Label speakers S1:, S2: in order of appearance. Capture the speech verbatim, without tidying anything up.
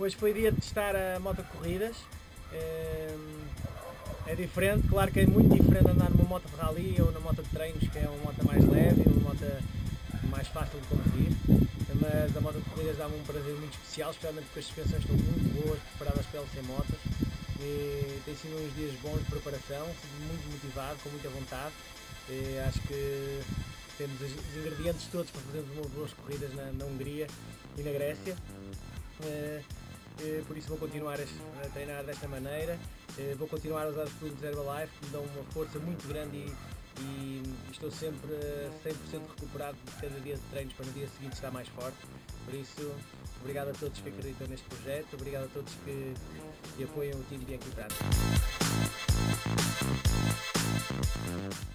S1: Hoje foi dia de testar a moto de corridas. É diferente, claro que é muito diferente andar numa moto de rally ou na moto de treinos, que é uma moto mais leve e uma moto mais fácil de conduzir. Mas a moto de corridas dá-me um prazer muito especial, especialmente porque as suspensões estão muito boas, preparadas para L C Motos. E tem sido uns dias bons de preparação, muito motivado, com muita vontade. E acho que temos os ingredientes todos para fazermos umas boas corridas na, na Hungria e na Grécia. E, e, por isso vou continuar a treinar desta maneira. E, vou continuar a usar os produtos Herbalife, que me dão uma força muito grande e, e estou sempre cem por cento recuperado de cada dia de treinos para no dia seguinte estar mais forte. Por isso, obrigado a todos que acreditam neste projeto, obrigado a todos que, que apoiam o time de Bianchi Prata.